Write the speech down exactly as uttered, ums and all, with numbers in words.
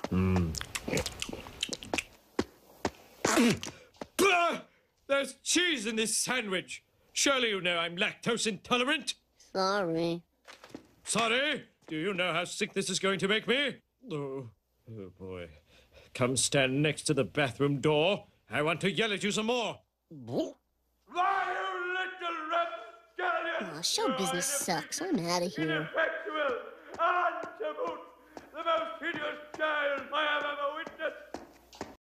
Mm. There's cheese in this sandwich. Surely you know I'm lactose intolerant. Sorry. Sorry? Do you know how sick this is going to make me? Oh, oh boy. Come stand next to the bathroom door. I want to yell at you some more. Why, you little rapscallion! oh, show business sucks. I'm out of here.